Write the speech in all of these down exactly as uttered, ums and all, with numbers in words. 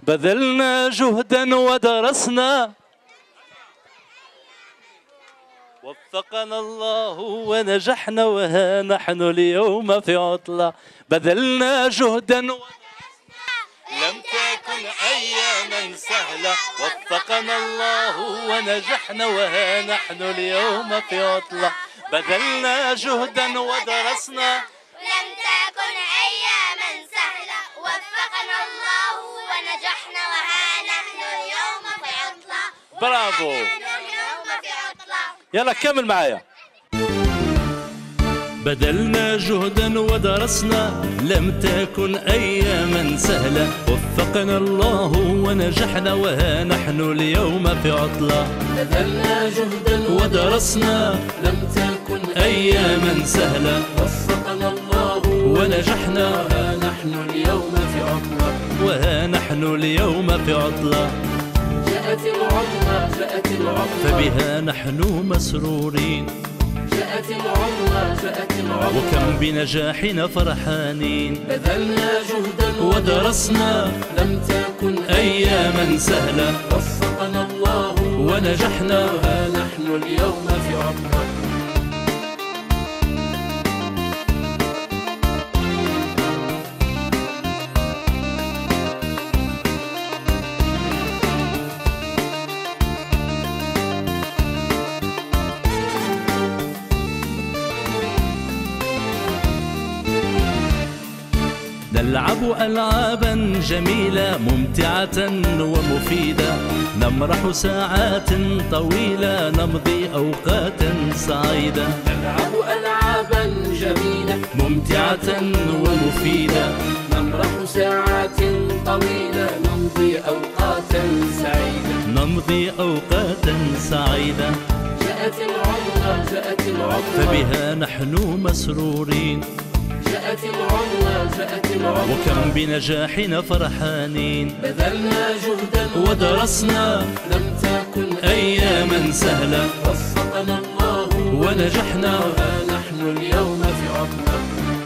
بذلنا جهدا ودرسنا وفقنا الله ونجحنا وها نحن اليوم في عطلة. بذلنا جهدا ودرسنا لم تكن أياما سهلة وفقنا الله ونجحنا وها نحن اليوم في عطلة. بذلنا جهدا ودرسنا لم تكن أياما سهلة وفقنا الله ونجحنا وها نحن اليوم في عطلة. برافو. اليوم في عطلة. يلا كمل معايا. بذلنا جهدا ودرسنا لم تكن أياما سهلة وفقنا الله ونجحنا وها نحن اليوم في عطلة. بذلنا جهدا ودرسنا لم تكن أياما سهلة وفقنا الله ونجحنا وها نحن اليوم في عطلة. وها نحن اليوم في عطلة. جاءت العطلة جاءت العطلة فبها نحن مسرورين. جاءت العطلة جاءت العطلة وكم بنجاحنا فرحانين. بذلنا جهدا ودرسنا لم تكن أياما سهلة وفقنا الله ونجحنا وها نحن اليوم في عطلة. نلعب ألعابا جميلة ممتعة ومفيدة نمرح ساعات طويلة نمضي أوقاتا سعيدة. نلعب ألعابا جميلة ممتعة ومفيدة نمرح ساعات طويلة نمضي أوقاتا سعيدة. نمضي أوقاتا سعيدة. جاءت العطلة جاءت العطلة فبها نحن مسرورين. جاءت العطلة جاءت العطلة وكم بنجاحنا فرحانين. بذلنا جهدا ودرسنا لم تكن أياما سهلة وفقنا الله ونجحنا وها نحن اليوم في عطلة.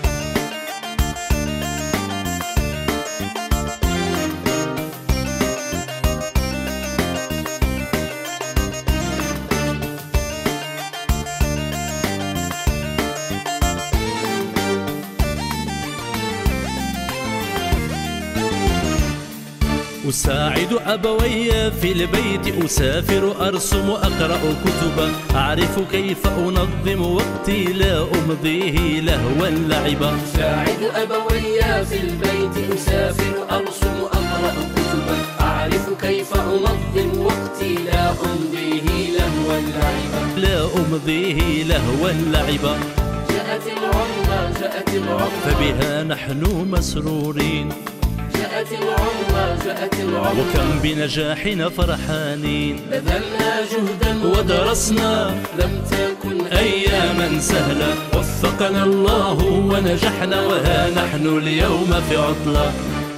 أساعد أبوي في البيت أسافر أرسم أقرأ كتبا أعرف كيف أنظم وقتي لا أمضيه لهوا لعبا. أساعد أبوي في البيت أسافر أرسم أقرأ كتبا أعرف كيف أنظم وقتي لا أمضيه لهوا لعبا. لا أمضيه لهوا لعبا. جاءت العطلة جاءت العطلة فبها نحن مسرورين. جاءت العطلة جاءت العطلة وكم بنجاحنا فرحانين. بذلنا جهدا ودرسنا لم تكن أياما سهلة وفقنا الله ونجحنا وها نحن اليوم في عطلة.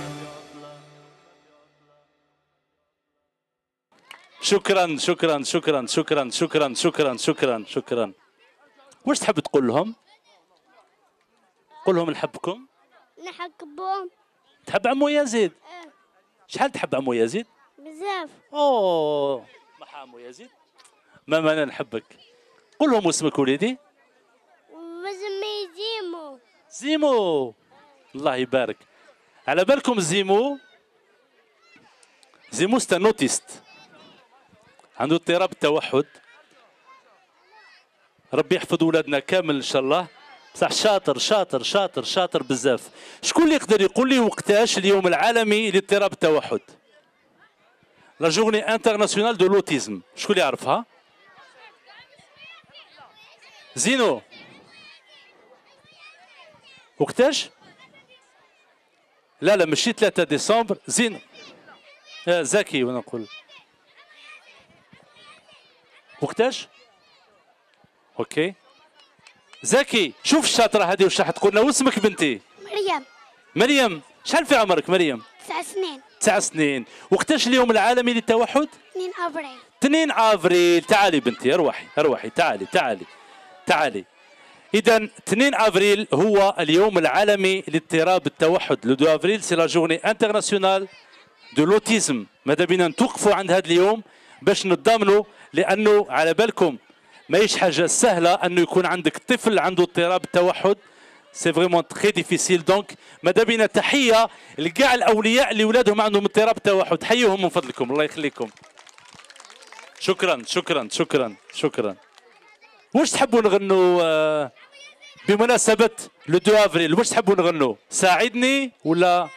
شكرا شكرا شكرا شكرا شكرا شكرا شكرا شكرا. واش تحب تقول لهم؟ قول لهم نحبكم. نحبهم. تحب عمو يزيد؟ اه شحال تحب عمو يزيد؟ بزاف. اوه محا عمو يزيد. ماما انا نحبك. قول لهم اسمك وليدي. وزمي زيمو. زيمو. الله يبارك. على بالكم زيمو زيمو ستا نوتيست عنده اضطراب التوحد. ربي يحفظ ولادنا كامل ان شاء الله. بصح شاطر شاطر شاطر شاطر بزاف. شكون اللي يقدر يقول لي وقتاش اليوم العالمي لاضطراب التوحد؟ لا جورني انترناسيونال دو لوتيزم. شكون اللي يعرفها؟ زينو وقتاش؟ لا لا ماشي ثلاثة ديسمبر. زينو آه زكي وانا نقول وقتاش؟ اوكي زكي شوف الشاطرة هذه واش راح تقول لنا. واسمك بنتي؟ مريم. مريم. شحال في عمرك مريم؟ تسع سنين. تسع سنين. وقتاش اليوم العالمي للتوحد؟ اثنين افريل. اثنين افريل. تعالي بنتي اروحي اروحي تعالي تعالي تعالي. اذا اثنين افريل هو اليوم العالمي لاضطراب التوحد. لو دو افريل سي لا جورني انترناسيونال دو لوتيزم. ماذا بينا نتوقفوا عند هذا اليوم باش نتضامنوا، لانه على بالكم ماهيش حاجه سهله انه يكون عندك طفل عنده اضطراب التوحد، سي فريمون تري ديفيسيل. دونك ماذا بينا تحيه لكاع الاولياء اللي ولادهم عندهم اضطراب التوحد، حيوهم من فضلكم الله يخليكم. شكرا شكرا شكرا شكرا. واش تحبوا نغنوا آه بمناسبه لو دو افريل؟ واش تحبوا نغنوا؟ ساعدني ولا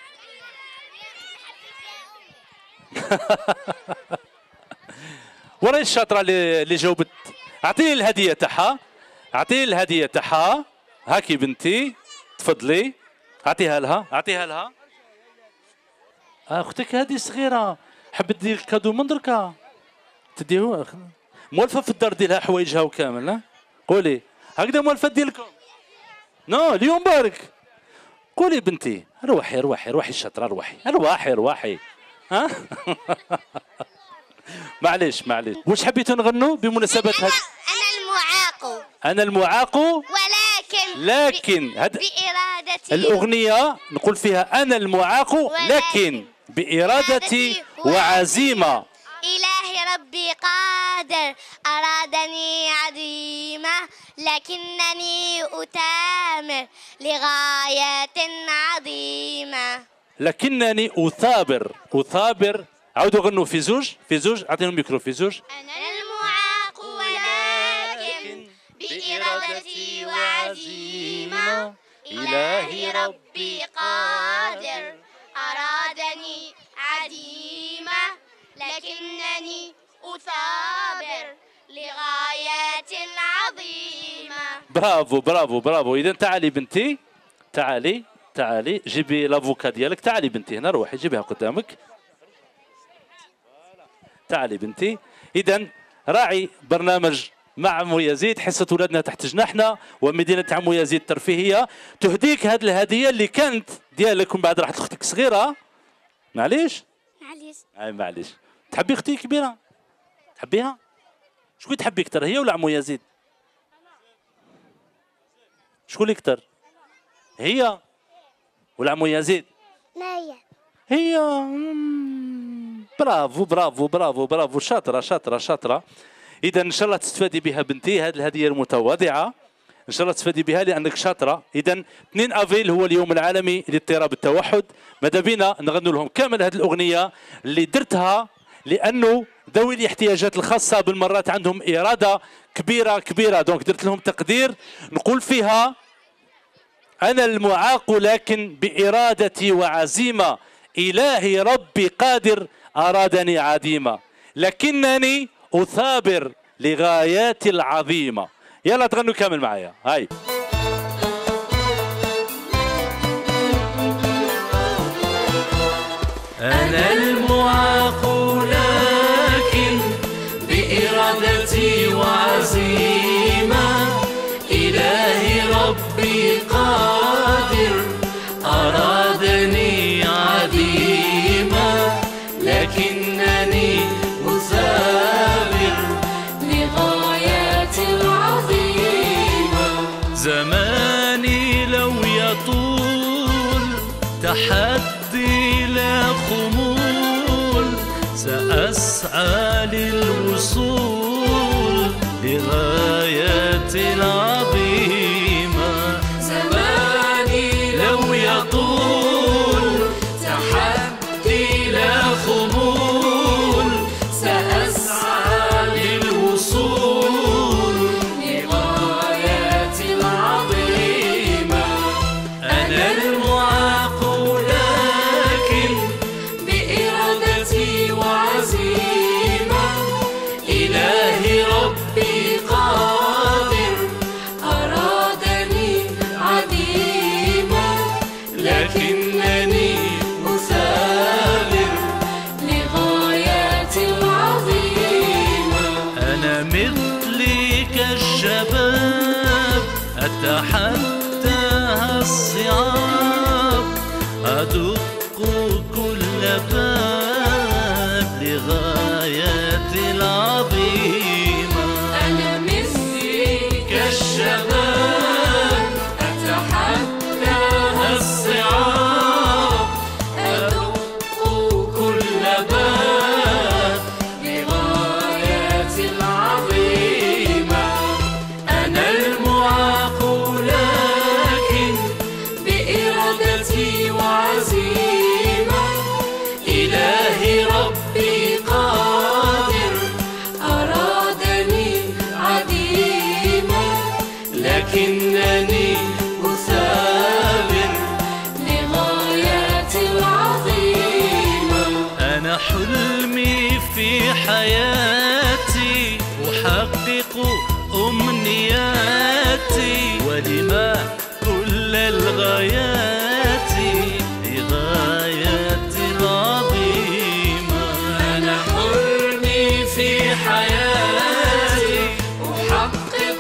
وراي الشاطره اللي اللي جاوبت؟ اعطيني الهديه تاعها، اعطيني الهديه تاعها. هاكي بنتي تفضلي، اعطيها لها اعطيها لها. اختك هذه صغيره حبت دير كادو من دركا تديه مولفه في الدار ديالها حوايجها وكامل. ها قولي هكذا مولفه دير لكم؟ نو اليوم بارك. قولي بنتي روحي روحي روحي الشاطره روحي روحي روحي. ها معليش معليش. واش حبيتوا نغنوا بمناسبه هذا؟ أنا المعاق. انا المعاق ولكن لكن هاد بإرادتي الاغنيه نقول فيها انا المعاق لكن بإرادتي وعزيمه. إلهي ربي قادر أرادني عظيمة، لكنني أتامر لغاية عظيمة. لكنني أثابر أثابر. عاودوا غنوا في زوج في زوج. أعطيهم الميكرو في زوج. أنا المعاق ولكن بإرادتي وعزيمة، إلهي ربي قادر أرادني عديمة، لكنني أثابر لغاية عظيمة. برافو برافو برافو. إذا تعالي بنتي تعالي تعالي جيبي لافوكا ديالك. تعالي بنتي هنا روحي جيبيها قدامك. تعالي بنتي. إذا راعي برنامج مع عمو يزيد حصة ولادنا تحت جناحنا ومدينة عمو يزيد الترفيهية تهديك هذه الهدية اللي كانت ديالك ومن بعد راحت لأختك صغيرة. معليش معليش. أي معليش. تحبي أختي كبيرة؟ تحبيها؟ شكون تحبي أكثر هي ولا عمو يزيد؟ شكون اللي أكثر؟ هي ولا عمو يزيد؟ لا هي. هي. برافو برافو برافو برافو. شاطرة شاطرة شاطرة. إذا إن شاء الله تستفادي بها بنتي هذه الهدية المتواضعة، إن شاء الله تستفادي بها لأنك شاطرة. إذا اثنين أفريل هو اليوم العالمي لاضطراب التوحد. ماذا بينا نغنوا لهم كامل هذه الأغنية اللي درتها لأنه ذوي الاحتياجات الخاصة بالمرات عندهم إرادة كبيرة كبيرة. دونك درت لهم تقدير نقول فيها أنا المعاق لكن بإرادتي وعزيمة، إلهي ربي قادر أرادني عديمة، لكنني أثابر لغاياتي العظيمة. يلا تغنوا كامل معايا. هاي أنا المعاق لكن بإرادتي وعزيمة، إلهي ربي قادر أرادني عديمة، لكنني مثابر لغايات العظيمة. زماني لو يطول تحدي لا خمول، سأسعى للوصول لغايات العظيمة. زماني لو يطول تحدي لا خمول، سأسعى للوصول لغايات العظيمة. أنا المعاق لكن بإرادتي وعزيمة، إلهي ربي قادر أرادني عديمة، لكنني مثابر لغايات العظيمة. أنا مثلك الشباب أتحداها الصعاب، أدق كل باب لغايات العظيمة. أنا مثلك الشباب أتحداها الصعاب، أدق كل وعزيمة. إلهي ربي قادر أرادني عديما، لكنني أثابر لغايات العظيمة. أنا حلمي في حياتي أحقق أمنياتي، ولما كل الغايات لغايات عظيمة. أنا حلمي في حياتي أحقق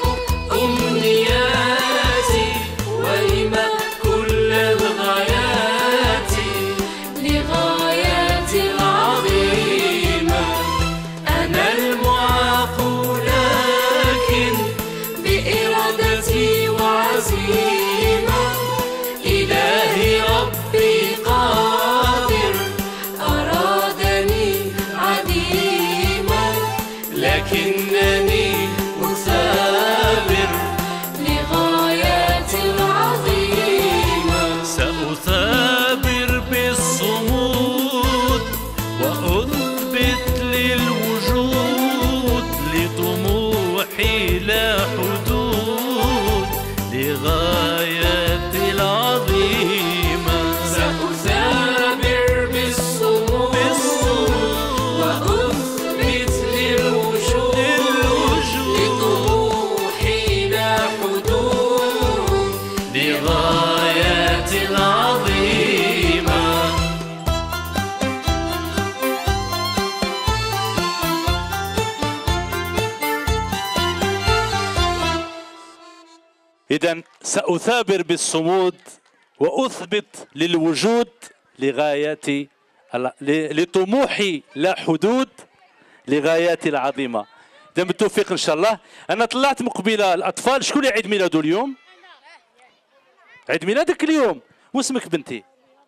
أمنياتي، ولما كل الغايات لغايات العظيمة. أنا المعاق لكن بإرادتي وعزيمة. إلهي ربي قادر أرادني عديما، لكنني أثابر لغايات العظيمة. سأثابر بالصمود وأثبت للوجود لطموحي لا حدود لغايات العظيمة. سأثابر بالصمود وأثبت للوجود لطموحي لا حدود لغايات العظيمة. إذن سأثابر بالصمود وأثبت للوجود لغايات لطموحي لا حدود لغاياتي العظيمة. إذا بالتوفيق إن شاء الله. أنا طلعت مقبلة الأطفال. شكون اللي عيد ميلاده اليوم؟ عيد ميلادك اليوم. واسمك بنتي؟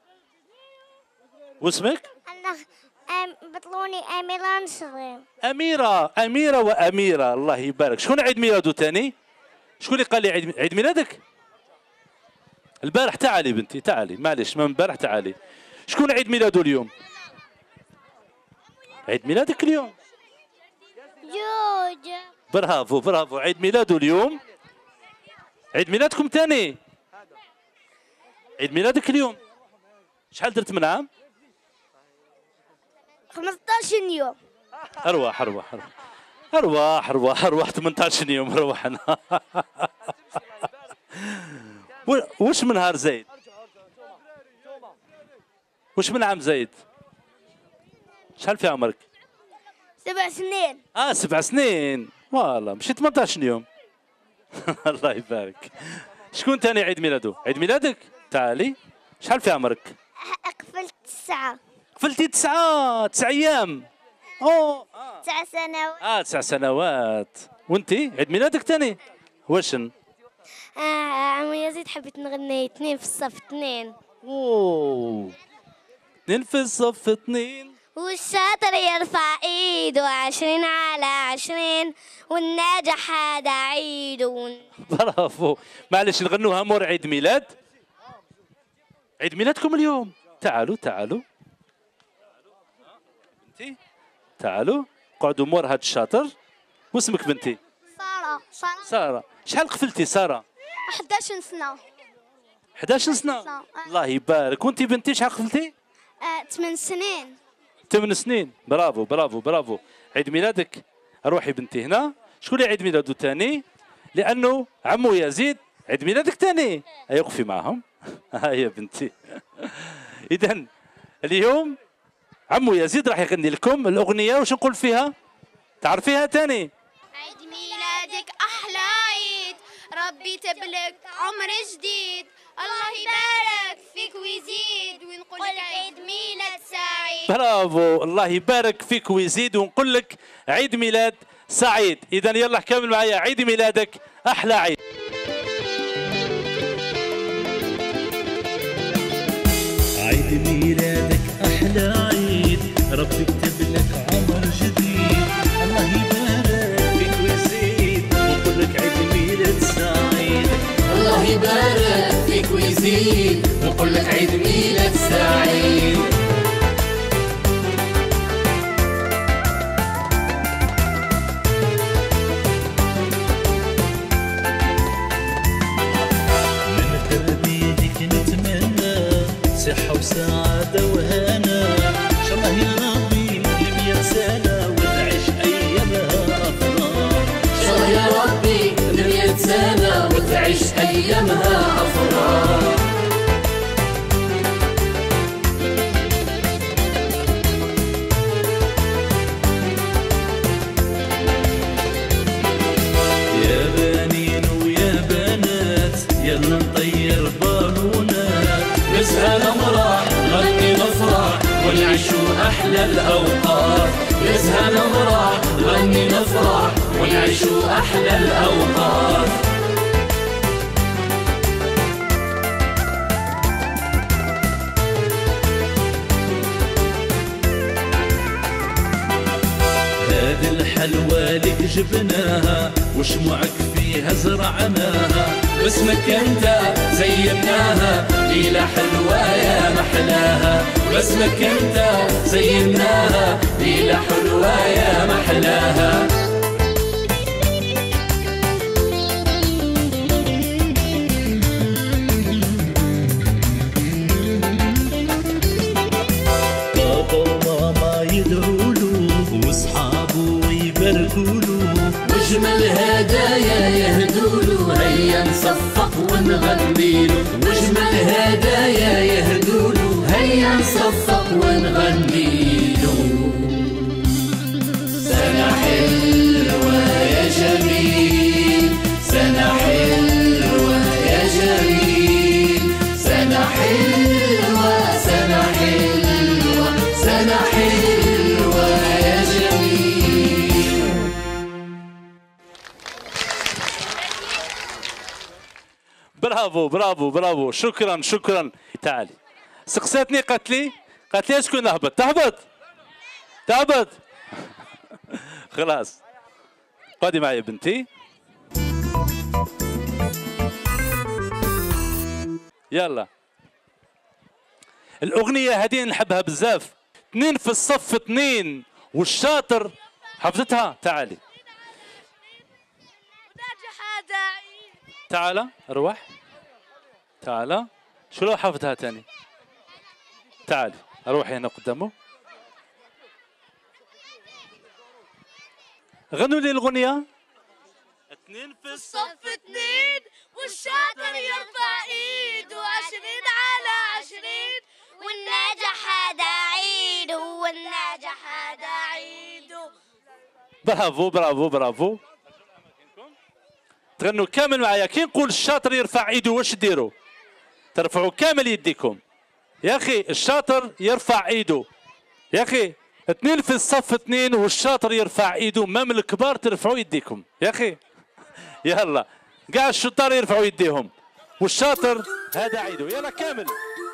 واسمك؟ أنا أم بطلوني أميرة نصري. أميرة. أميرة وأميرة، الله يبارك. شكون عيد ميلاده تاني؟ شكون اللي قال لي عيد عيد ميلادك؟ البارح. تعالي بنتي تعالي، معليش من البارح تعالي. شكون عيد ميلاده اليوم؟ عيد ميلادك اليوم. جوج. برافو برافو، عيد ميلاده اليوم. عيد ميلادكم تاني. عيد ميلادك اليوم. شحال درت من عام؟ خمسطاش يوم. أرواح أرواح أرواح أرواح أرواح أرواح ثمانطاش يوم روحنا. وش من نهار زايد؟ وش من عام زايد؟ شحال في عمرك؟ سبع سنين. اه سبع سنين. والله مشي ثمانطاش يوم. الله يبارك. شكون تاني عيد ميلاده؟ عيد ميلادك؟ تعالي. شحال في عمرك؟ قفلت تسعة. قفلتي تسعة تسع ايام. اوه اه تسع سنوات. اه تسع سنوات. وانتي عيد ميلادك تاني؟ وشن؟ آه عمو يزيد حبيت نغني اثنين في الصف اثنين. اوه اثنين في الصف اثنين. والشاطر يرفع ايده عشرين على عشرين، والناجح هذا عيده. برافو. معلش نغنوها مور عيد ميلاد. عيد ميلادكم اليوم. تعالوا تعالوا بنتي تعالوا قعدوا مور هاد الشاطر. واسمك بنتي؟ سارة. سارة. سارة. شحال قفلتي سارة؟ أحد عشر سنة. أحد عشر سنة. الله يبارك. وانتي بنتي شحال قفلتي؟ آه، ثمان سنين. ثمان سنين. برافو برافو برافو. عيد ميلادك. روحي بنتي هنا. شكون اللي عيد ميلاده ثاني؟ لأنه عمو يزيد عيد ميلادك ثاني. هيا وقفي معهم. هيا بنتي. إذا اليوم عمو يزيد راح يغني لكم الأغنية. وش نقول فيها؟ تعرفيها ثاني؟ عيد ميلادك أحلى عيد، ربي تبلك عمر جديد، الله يبارك فيك ويزيد، ونقول لك عيد ميلاد سعيد. برافو. الله يبارك فيك ويزيد ونقول لك عيد ميلاد سعيد. إذا يلا كمل معايا. عيد ميلادك أحلى عيد. عيد ميلادك أحلى عيد، ربي يكتب لك عمر جديد، الله يبارك فيك ويزيد ونقول لك عيد ميلاد سعيد. الله يبارك فيك ويزيد ويزيد ونقول لك عيد ميلاد سعيد. صحة وسعادة وهنا إن شاء الله يا ربي لمية سنة وتعيش أيامها أفراح. إن شاء الله يا ربي لمية سنة وتعيش أيامها أفراح. يا بنين ويا بنات يلا نطير بالونات، نسهى نمرح نغني نفرح ونعيشوا أحلى الأوقات. نسهى نمرح نغني نفرح ونعيشوا أحلى الأوقات. هذه الحلوى لك جبناها وشموعك فيها زرعناها، باسمك انت زيناها ليلة حلوة يا محلاها. باسمك انت زيناها ليلة حلوة يا محلاها. بابا وماما يدعوله واصحابه يباركوله، واجمل هدايا يهدوله هيا نصفق ونغنيله. واجمل هدايا يهدوله هيا نصفق ونغنيله. سنة حلوة يا جميل، سنة حلوة يا جميل، سنة حلوة سنة حلوة سنة حلوة يا جميل. برافو برافو برافو، شكرا شكرا. تعالي سقساتني قالت لي قالت لي شكون نهبط؟ تهبط تهبط خلاص. قعدي معي بنتي. يلا الأغنية هذه نحبها بزاف. اثنين في الصف اثنين والشاطر حفظتها. تعالي تعال روح تعال. شو لو حفظها تاني؟ تعالي روحي هنا قدامه. غنوا لي الأغنية. اثنين في الصف اثنين والشاطر يرفع ايده، عشرين على عشرين والناجح هذا عيده، والناجح هذا عيده. برافو برافو برافو. تغنوا كامل معايا. كي نقول الشاطر يرفع ايده واش ديروا؟ ترفعوا كامل يديكم. يا اخي الشاطر يرفع ايده. يا اخي اثنين في الصف اثنين والشاطر يرفع ايده. مام الكبار ترفعوا يديكم يا اخي. يلا قاع الشطار يرفعوا يديهم والشاطر هذا عيده. يلا كامل.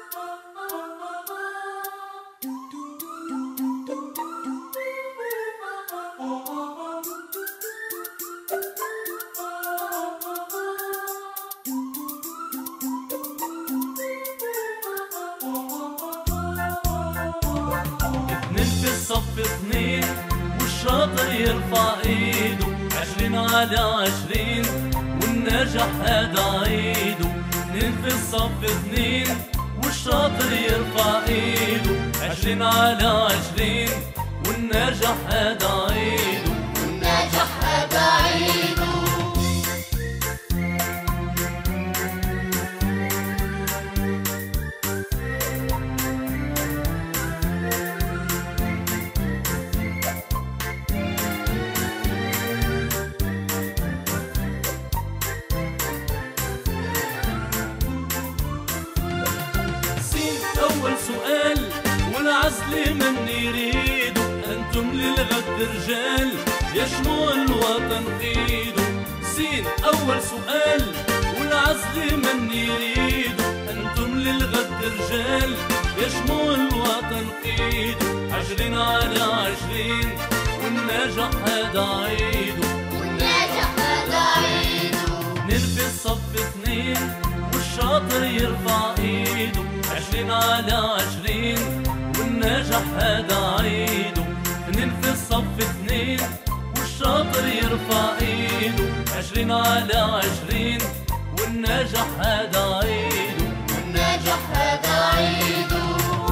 صف اثنين والشاطر يرفع ايده، عشرين على عشرين والناجح هذا عيده. اثنين في الصف اثنين والشاطر يرفع ايده، عشرين على عشرين والناجح هذا عيده، والناجح هذا عيده. أول سؤال والعزل من يريدوا، أنتم للغد رجال يا شموع الوطن قيدوا. سين أول سؤال والعزل من يريدوا، أنتم للغد رجال يا شموع الوطن قيدوا. عشرين على عشرين والناجح هذا عيدوا، والناجح هذا عيدوا. اثنين في الصف اثنين والشاطر يرفع ايده، عشرين على عشرين والناجح هذا عيده، اثنين في الصف اثنين والشاطر يرفع ايده، عشرين على عشرين والناجح هذا عيده، والناجح هذا عيده.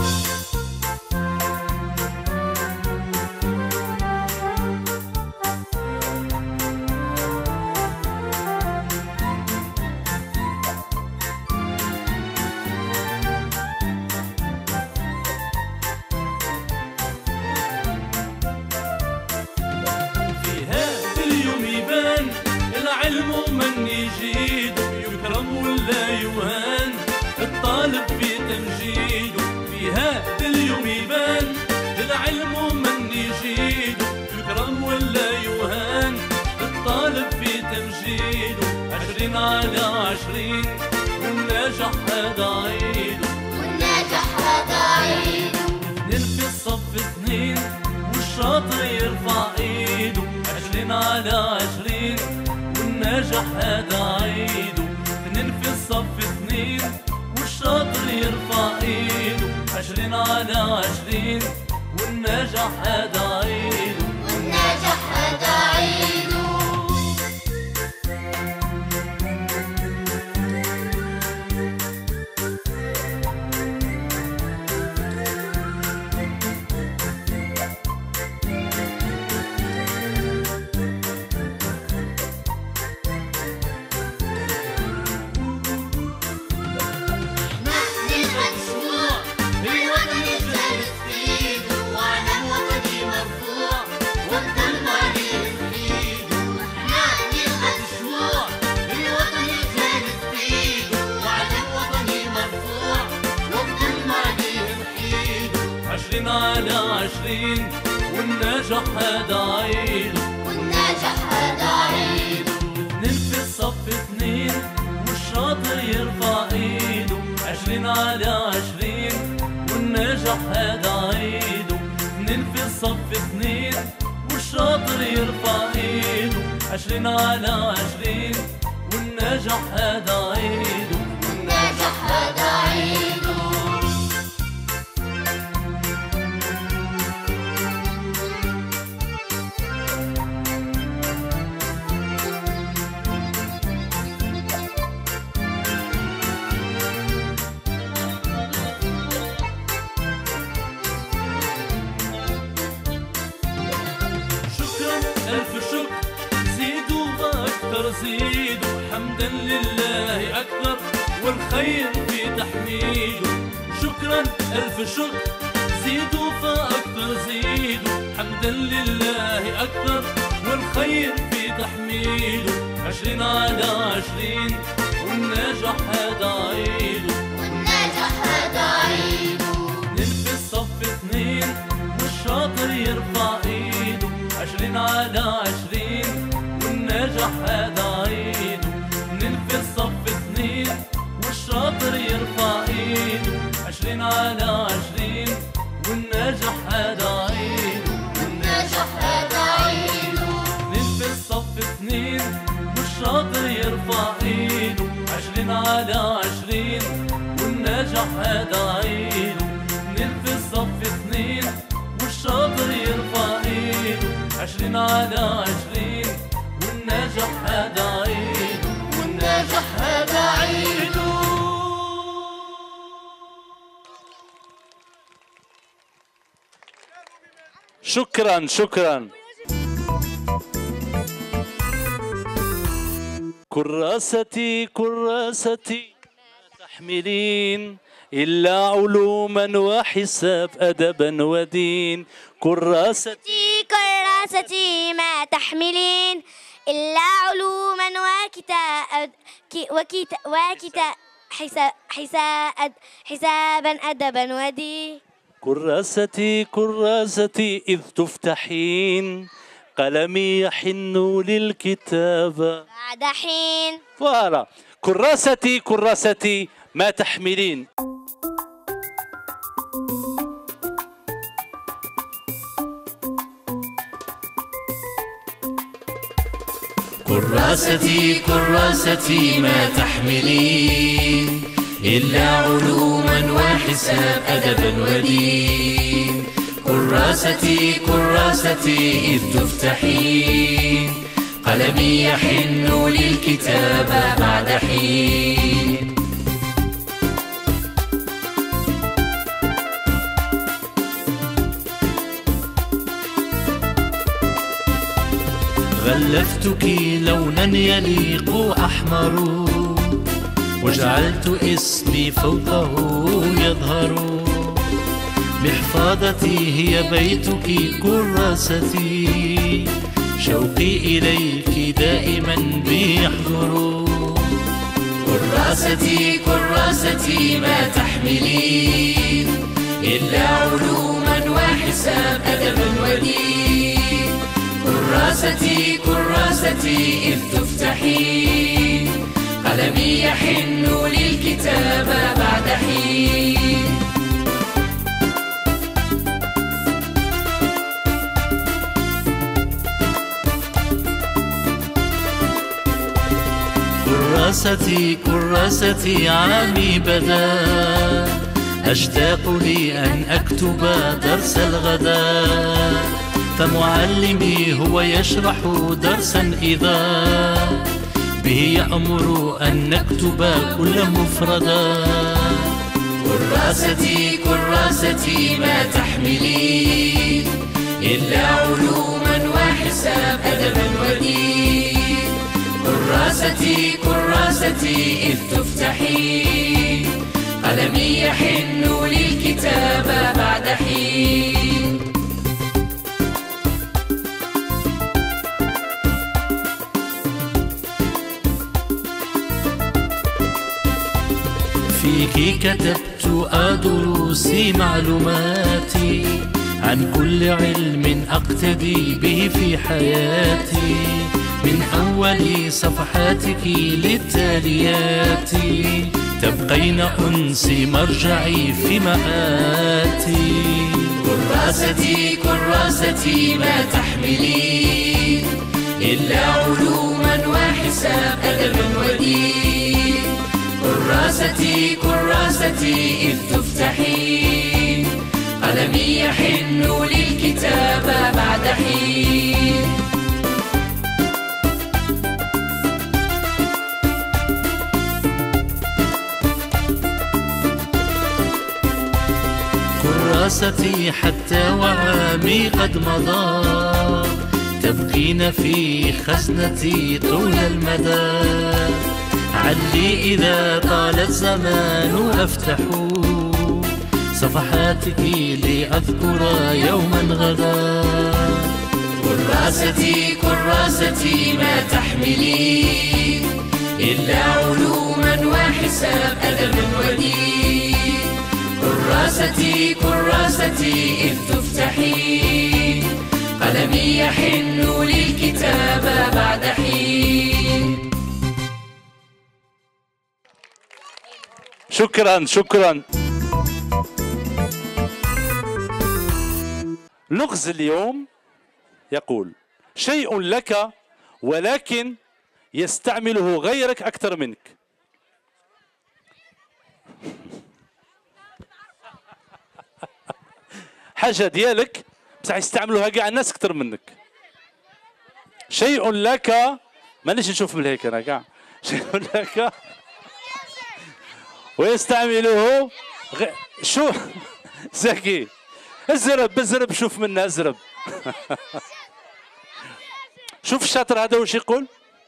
الطالب في تمجيده، في هذا اليوم يبان العلم من يجيده، يكرم ولا يهان الطالب في تمجيده، عشرين على عشرين والناجح هذا عيده، والناجح هذا عيده، اثنين في الصف اثنين والشاطر يرفع ايده، عشرين على عشرين والناجح هذا عيده، اثنين في الصف اثنين والشاطر يرفع ايده، عشرين على عشرين والناجح هذا عيده، والناجح هذا عيده. عشرين على عشرين والناجح هذا عيده، والناجح هذا عيده، اثنين في الصف اثنين والشاطر يرفع ايده، عشرين على عشرين والناجح هذا عيده، اثنين في الصف اثنين والشاطر يرفع ايده، عشرين على عشرين والناجح هذا عيده، والناجح هذا عيده. ألف شكر زيدوا وأكثر زيدوا، حمدا لله أكثر والخير في تحميده، شكرا ألف شكر زيدوا فأكثر زيدوا، حمدا لله أكثر والخير في تحميده، عشرين على عشرين والناجح هذا عيده، والناجح هذا عيده، اثنين في الصف اثنين والشاطر يرفع ايده، عشرين على عشرين والناجح هذا عيده، اثنين في الصف اثنين والشاطر يرفع ايده، عشرين على عشرين والناجح هذا عيده، والناجح هذا عيده، اثنين في الصف اثنين والشاطر يرفع ايده، عشرين على عشرين والناجح هذا عيده، اثنين في الصف اثنين والشاطر يرفع ايده، عشرين على عشرين والناجح هذا عيده، والناجح هذا عيده. شكرا شكرا. كراستي كراستي ما تحملين إلا علوما وحساب أدبا ودين، كراستي كراستي ما تحملين إلا علوما وكتاب وكتاب وكتاب حساب حساب حسابا أدبا ودين، كراستي كراستي إذ تفتحين قلمي يحن للكتابة بعد حين. فوالا، كراستي كراستي ما تحملين. كراستي كراستي ما تحملين إلا علوما وحساب أدبا ودين. كراستي كراستي إذ تفتحين قلمي يحن للكتابة بعد حين. غلفتك لونا يليق أحمر وجعلت اسمي فوقه يظهر. محفظتي هي بيتك كراستي شوقي إليك دائما بي يحضر. كراستي كراستي ما تحملين إلا علوما وحساب أدبا ودين. كراستي كراستي إذ تفتحين قلمي يحن للكتابة بعد حين. كراستي كراستي عامي بدا أشتاق لي أن أكتب درس الغداء. فمعلمي هو يشرح درسا إذا به يأمر أن نكتب كل مفردا. كراستي كراستي ما تحملين إلا علوما وحساب أدبا ودين. كراستي كراستي إذ تفتحين قلمي يحن للكتابة بعد حين. فيك كتبت دروسي معلوماتي عن كل علم أقتدي به في حياتي. من أول صفحاتك للتاليات تبقين أنسي مرجعي في مآتي. كراستي كراستي ما تحملين إلا علوما وحساب أدبا ودين. كراستي كراستي إذ تفتحين قلمي يحن للكتابة بعد حين. كراستي حتى وعامي قد مضى تبقين في خزنتي طول المدى. علي إذا طال الزمان أفتح صفحاتك لأذكر يوما غدا. كراستي كراستي ما تحملين إلا علوما وحساب أدبا ودين. كراستي كراستي إذ تفتحين قلمي يحن للكتابة بعد حين. شكرا شكرا. لغز اليوم يقول شيء لك ولكن يستعمله غيرك أكثر منك. حاجة ديالك بصح يستعملوها كاع الناس أكثر منك. شيء لك مانيش نشوف من هيك أنا كاع. شيء لك ويستعمله غ... شو زكي ازرب ازرب شوف منا ازرب. شوف الشاطر هذا واش يقول.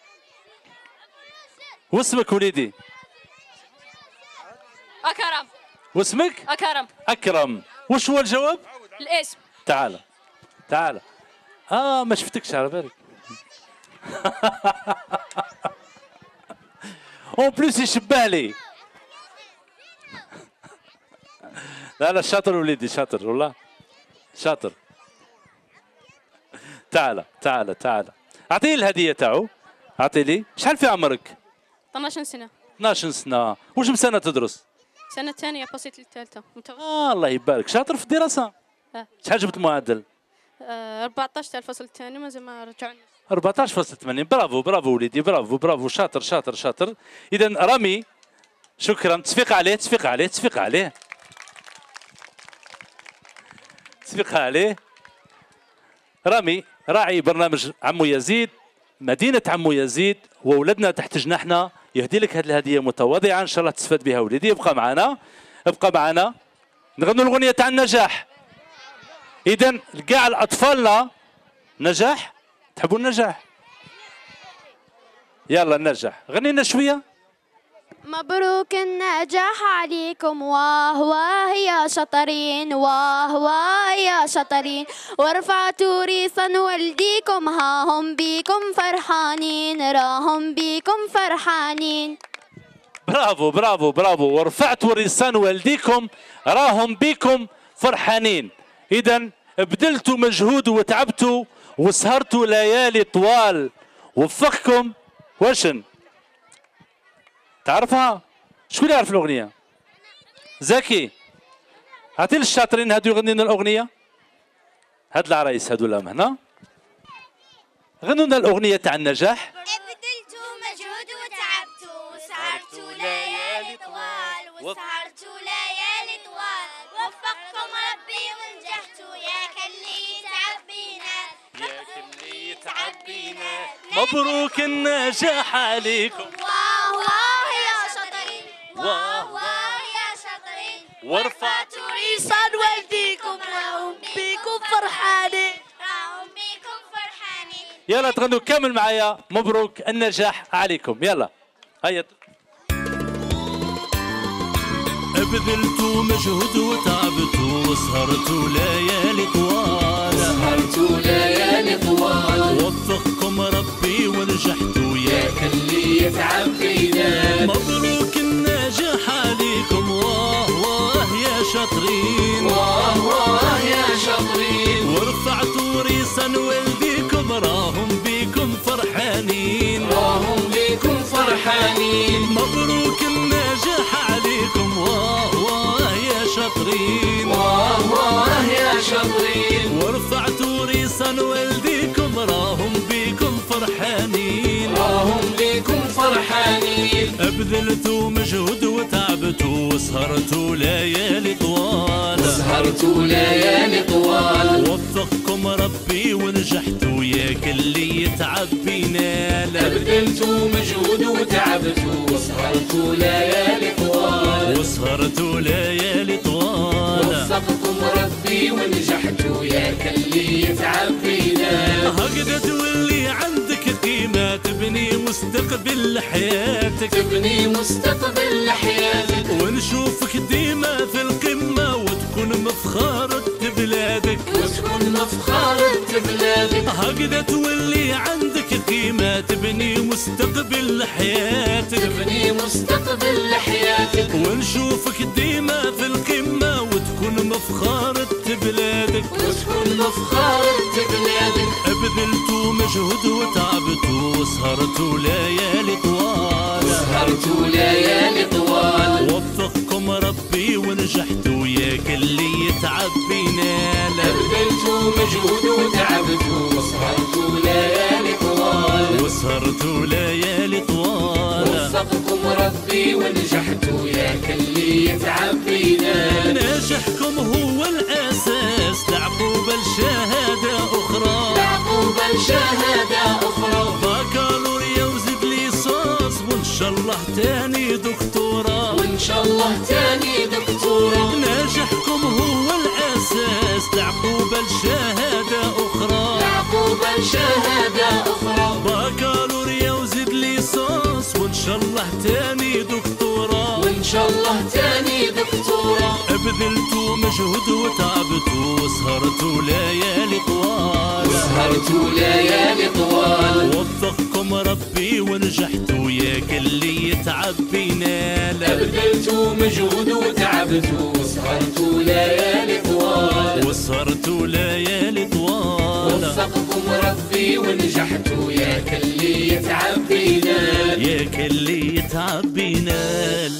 واسمك وليدي؟ أكرم. واسمك؟ أكرم. أكرم. وش هو الجواب؟ الاسم. تعال تعال. اه ما شفتكش على بالك. اون بليس يشبه لي. لا لا شاطر وليدي شاطر والله شاطر. تعال تعال تعال اعطيه الهديه تاعو. اعطي لي. شحال في عمرك؟ اثناش سنة. اثناش سنة. واش من سنة تدرس؟ سنة ثانية بسيط للثالثة. اه الله يبارك. شاطر في الدراسة؟ اه. شحال جبت معدل؟ آه أربعطاش تاع الفصل الثاني مازال ما رجعوني. أربعطاش فاصلة ثمانين. برافو برافو وليدي، برافو برافو، شاطر شاطر شاطر. اذا رامي شكرا، تصفيق عليه تصفيق عليه تصفيق عليه تصفيق عليه. رامي راعي برنامج عمو يزيد، مدينة عمو يزيد وولدنا تحت جناحنا، يهدي لك هذه الهدية متواضعة إن شاء الله تستفاد بها وليدي. ابقى معنا ابقى معنا نغنوا الأغنية تاع النجاح. إذا كاع الأطفالنا نجاح، تحبوا النجاح؟ يلا النجاح، غني لنا شوية. مبروك النجاح عليكم، واه واه يا شطرين، واه واه يا شطرين، ورفعتوا ريصا والديكم، ها هم بيكم فرحانين، راهم بيكم فرحانين. برافو برافو برافو، ورفعتوا ريصان والديكم راهم بيكم فرحانين. إذا بذلتوا مجهود وتعبتوا وسهرتوا ليالي طوال، وفقكم. وشن تعرفها؟ شكون يعرف الأغنية؟ زكي، عطي للشاطرين هادو يغنوا لنا الأغنية. هاد العرايس هادو لهم هنا، غنوا لنا الأغنية تاع النجاح. بذلتوا مجهود وتعبتوا وسهرتوا ليالي طوال، وسهرتوا ليالي طوال، وفقكم ربي ونجحتوا، ياك اللي يتعب بينا، ياك اللي يتعب بينا. مبروك النجاح عليكم، واه واه يا شاطرين، واه واه يا شاطرين، ورفعتوا ريصان والديكم، راهم بيكم فرحانين، راهم بيكم فرحانين. يلا تغنوا كامل معايا مبروك النجاح عليكم. يلا هيا. بذلتوا مجهود وتعبتوا وسهرتوا ليالي طوال، سهرتوا ليالي طوال، وفقكم ربي ونجحتوا، ياك اللي يتعب بينا. مبروك النجاح عليكم، واه واه يا شاطرين، واه واه يا شاطرين، ورفعتوا ريصان والديكم، راهم بيكم فرحانين، راهم بيكم فرحانين. مبروك النجاح عليكم، واه واه يا شاطرين، واه واه يا شاطرين، ورفعتوا ريصان والديكم، راهم بيكم فرحانين، راهم بيكم فرحانين. بذلتوا مجهود وتعبتوا وسهرتوا ليالي طوال، سهرتوا ليالي طوال، وفقكم ربي ونجحتوا، ياك اللي يتعب بينال. بذلتوا مجهود وتعبتوا وسهرتوا ليالي طوال، وسهرتوا ليالي طوال، وفقكم ربي ونجحتوا، ياك اللي يتعب بينا. هكذا تولي عندك قيمة، تبني مستقبل لحياتك، تبني مستقبل لحياتك، ونشوفك ديما في القمة، وتكون مفخرة بلادك، وتكون مفخرة بلادك. هكذا تولي عندك قيمة، تبني مستقبل لحياتك، تبني مستقبل لحياتك، ونشوفك ديما في القمة، وتكون مفخرة بلادك، وتكون مفخرة بلادك. بذلتوا مجهود وتعبتوا وسهرتوا ليالي طوال، سهرتوا ليالي طوال، وفقكم ربي ونجحتوا، ياك اللي يتعب بينال. بذلتوا مجهود وتعبتوا وسهرتوا ليالي طوال، وسهرتوا ليالي طوال، وفقكم ربي ونجحتوا، ياك اللي يتعب بينا. نجاحكم هو الأساس لعقوبة لشهادة أخرى، لعقوبة لشهادة أخرى، بكالوريا وزيد ليسانس، وإن شاء الله تاني دكتوراه، وإن شاء الله تاني دكتورة. نجاحكم هو الأساس لعقوبة لشهادة أخرى، لعقوبة لشهادة أخرى، بكالوريا وزيد ليسانس، وإن شاء الله تاني دكتوراه، وإن شاء الله تاني دكتورة. بذلتوا مجهود وتعبتوا وسهرتوا ليالي طوال، سهرتوا ليالي طوال، وفقكم ربي ونجحتوا، ياك اللي يتعب بينال. بذلتوا مجهود وتعبتوا وسهرتوا ليالي طوال، وسهرتوا ليالي طوال، وفقكم ربي ونجحتوا، ياك اللي يتعب بينال. ياك اللي يتعب بينال.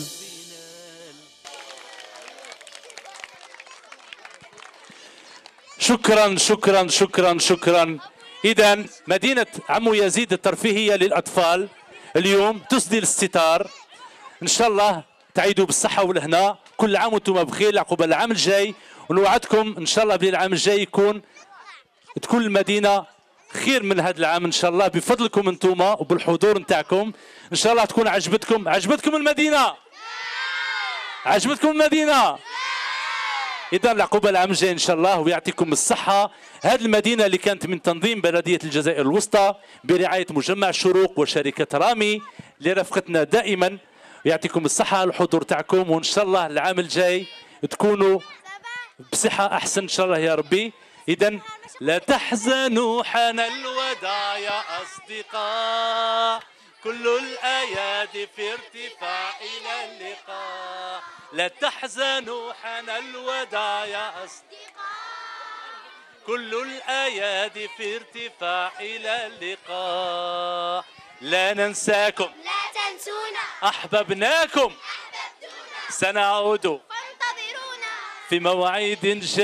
شكرا شكرا شكرا شكرا. إذا مدينة عمو يزيد الترفيهية للأطفال اليوم تسدي الستار. إن شاء الله تعيدوا بالصحة والهنا، كل عام وانتم بخير عقب العام الجاي، ونوعدكم إن شاء الله بالعام الجاي يكون تكون المدينة خير من هذا العام إن شاء الله بفضلكم انتم وبالحضور نتاعكم. إن شاء الله تكون عجبتكم. عجبتكم المدينة؟ عجبتكم المدينة؟ إذا العقوبة العام الجاي إن شاء الله ويعطيكم الصحة. هذه المدينة اللي كانت من تنظيم بلدية الجزائر الوسطى برعاية مجمع الشروق وشركة رامي اللي رافقتنا دائما، يعطيكم الصحة على الحضور تاعكم، وإن شاء الله العام الجاي تكونوا بصحة أحسن إن شاء الله يا ربي. إذا لا تحزنوا حان الوداع يا أصدقاء، كل الأيادي في ارتفاع إلى اللقاء. لا تحزنوا حان الوداع يا أصدقاء، كل الأيادي في ارتفاع إلى اللقاء. لا ننساكم لا تنسونا، أحببناكم سنعود فانتظرونا في موعد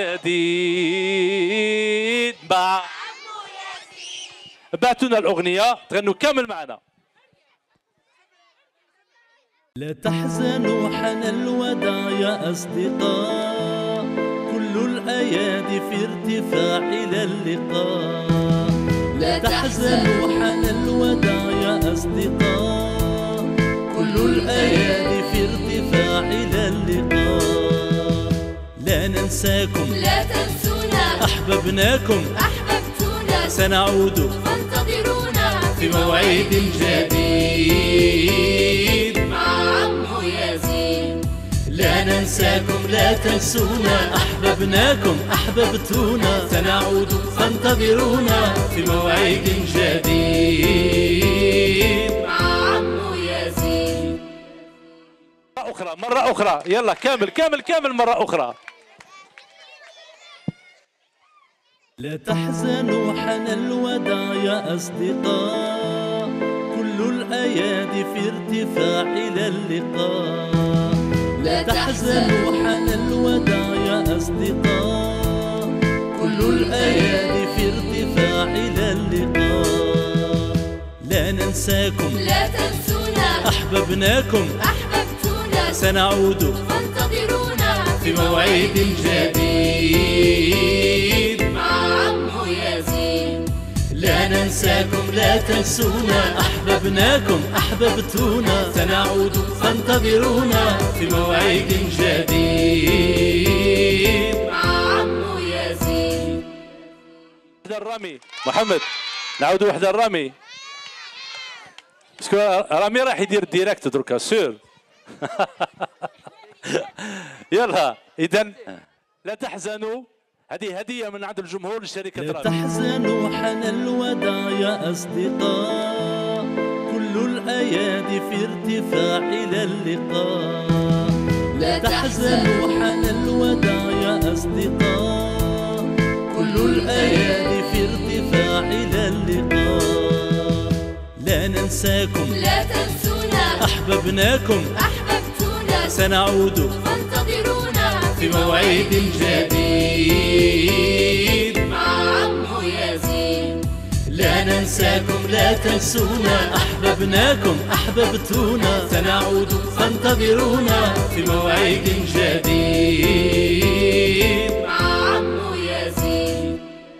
جديد مع عمو يزيد. بعتونا الأغنية تغنوا كامل معنا. لا تحزنوا حان الوداع يا أصدقاء، كل الأيادي في ارتفاع إلى اللقاء. لا تحزنوا حان الوداع يا أصدقاء، كل الأيادي في ارتفاع إلى اللقاء. لا ننساكم لا تنسونا، أحببناكم أحببتونا سنعود فانتظرونا في موعد جديد مع عمو يزيد. لا ننساكم لا تنسونا، أحببناكم أحببتونا سنعود فانتظرونا في موعد جديد مع عمو يزيد. مرة أخرى مرة أخرى يلا كامل كامل كامل مرة أخرى. لا تحزنوا حان الوداع يا أصدقاء، كل الأيادي في ارتفاع إلى اللقاء. لا تحزنوا حان الوداع يا أصدقاء، كل الأيادي في ارتفاع إلى اللقاء. لا ننساكم لا تنسونا، أحببناكم أحببتونا سنعود فانتظرونا في موعد جديد مع عمو يزيد. لا ننساكم لا تنسونا، أحببناكم أحببتونا سنعود فانتظرونا في موعد جديد مع عمو يزيد. وحدة الرامي محمد، نعاود وحدة الرامي باسكو رامي راح يدير ديريكت دركا سور. يلا إذا لا تحزنوا، هذه هدية من عند الجمهور لشركة لا رامي. تحزنوا حان الوداع يا أصدقاء، كل الأيادي في ارتفاع إلى اللقاء. لا تحزنوا حان الوداع يا أصدقاء، كل الأيادي في ارتفاع إلى اللقاء. لا ننساكم لا تنسونا، أحببناكم أحببتونا سنعود فانتظرونا في موعد جديد مع عمو يزيد. لا ننساكم لا تنسونا، أحببناكم أحببتونا سنعود فانتظرونا في موعد جديد مع عمو يزيد.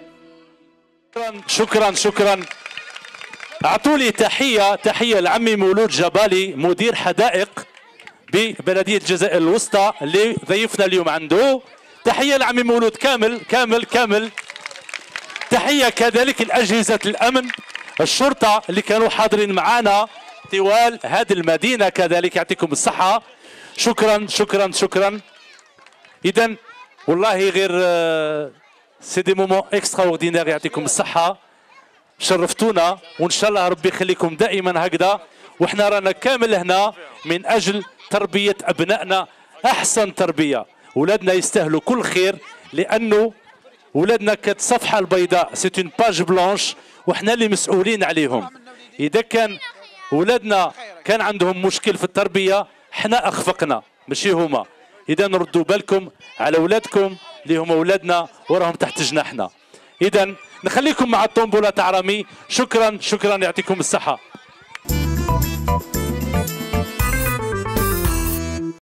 شكرا شكرا. اعطوا لي تحيه تحيه لعمي مولود جبالي مدير حدائق ببلديه الجزائر الوسطى اللي ضيفنا اليوم عنده. تحيه لعمي مولود كامل كامل كامل. تحيه كذلك لاجهزه الامن الشرطه اللي كانوا حاضرين معنا طوال هذه المدينه كذلك، يعطيكم الصحه. شكرا شكرا شكرا. اذا والله غير سي دي مومون اكسترا اوردينير، يعطيكم الصحه، شرفتونا وان شاء الله ربي يخليكم دائما هكذا. واحنا رانا كامل هنا من اجل تربيه ابنائنا احسن تربيه. ولادنا يستاهلوا كل خير، لانه ولادنا كالصفحه البيضاء، سي اون باج بلانش، واحنا اللي مسؤولين عليهم. اذا كان ولادنا كان عندهم مشكل في التربيه احنا اخفقنا ماشي هما. اذا نردوا بالكم على ولادكم اللي هما ولادنا وراهم تحت جناحنا. اذا نخليكم مع الطنبولة تاع رامي. شكرا شكرا يعطيكم الصحة.